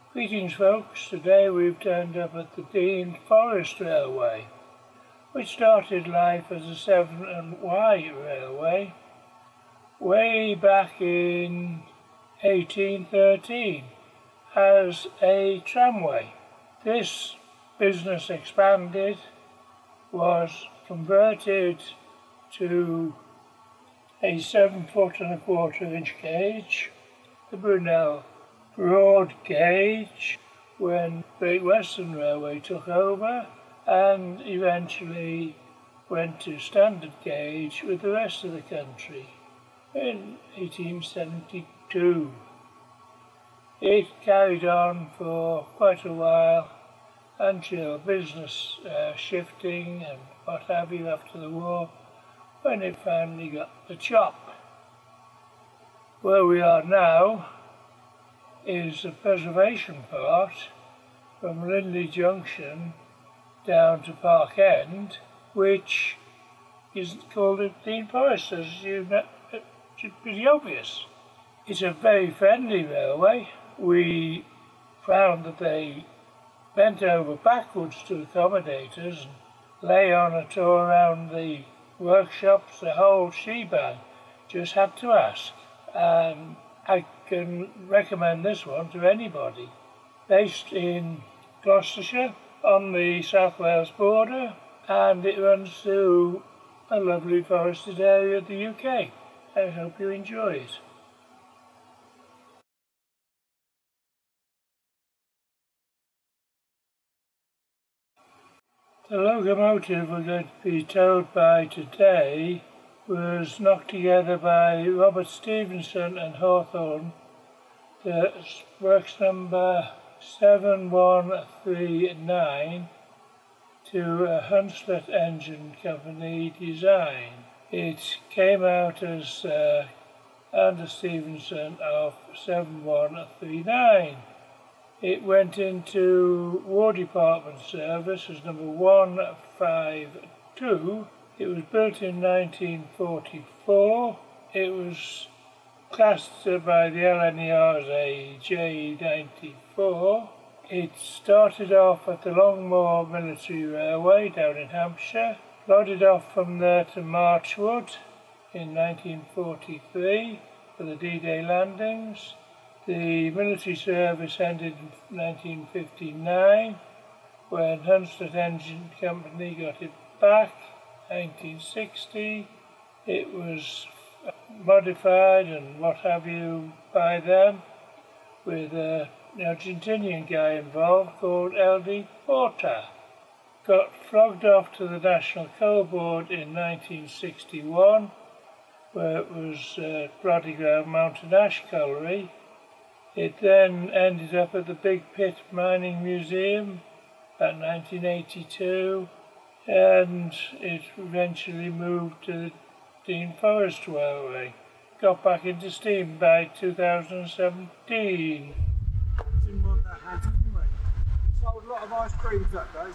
Greetings folks, today we've turned up at the Dean Forest Railway, which started life as a 7Y railway way back in 1813 as a tramway. This business expanded, was converted to a 7'1¼ gauge, the Brunel broad gauge, when Great Western Railway took over, and eventually went to standard gauge with the rest of the country in 1872. It carried on for quite a while until business shifting and what have you after the war, when it finally got the chop. Where we are now is the preservation part from Lindley Junction down to Park End, which is called the Dean Forest, as you know. It's pretty obvious. It's a very friendly railway. We found that they bent over backwards to accommodate us and lay on a tour around the workshops, the whole shebang. Just had to ask. And I can recommend this one to anybody. Based in Gloucestershire on the South Wales border, and it runs through a lovely forested area of the UK. I hope you enjoy it. The locomotive we're going to be towed by today was knocked together by Robert Stevenson and Hawthorne. The works number 7139 to a Hunslet Engine Company design. It came out as under Stevenson of 7139. It went into War Department service as number 152. It was built in 1944. It was classed by the LNER as a J94. It started off at the Longmoor Military Railway down in Hampshire, plodded off from there to Marchwood in 1943 for the D-Day landings. The military service ended in 1959 when Hunslet Engine Company got it back. 1960 it was modified and what have you by them, with an Argentinian guy involved called L.D. Porta. Got flogged off to the National Coal Board in 1961, where it was Brodiground Mountain Ash Colliery. It then ended up at the Big Pit Mining Museum at 1982, and it eventually moved to the Dean Forest Railway. Got back into steam by 2017. Didn't want that hat anyway. Sold a lot of ice creams that day.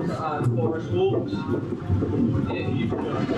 Forest walks. Yeah, you've got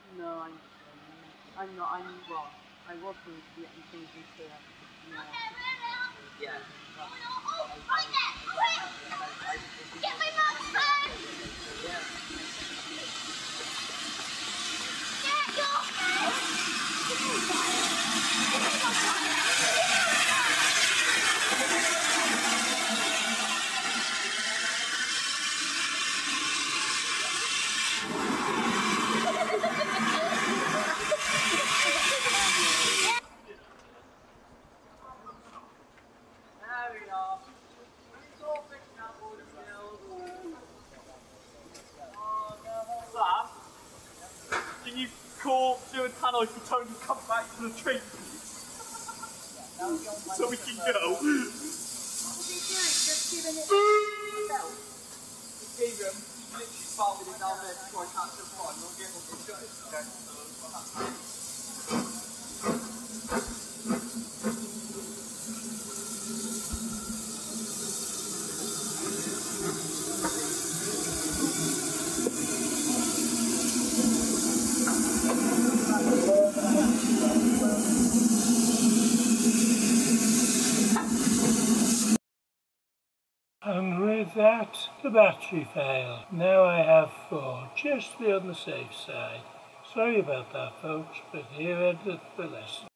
No, I'm not. Well, I was going to be getting things into Yeah. Get my mum's phone! Get your There we are. It's all picking up all the skills. Oh no. Sam, can you call Joe and Hannah if you don't come back to the train, please? So we can go. What is he doing? Just giving it himself? Gave him, he literally followed it down there before I can't jump on. We'll give him his gun. And with that, the battery failed. Now I have 4, just to be on the safe side. Sorry about that, folks, but here ended the lesson.